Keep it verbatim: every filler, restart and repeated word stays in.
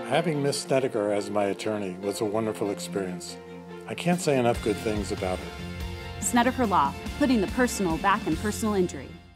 Having Miss Snedaker as my attorney was a wonderful experience. I can't say enough good things about her. Snedaker Law, putting the personal back in personal injury.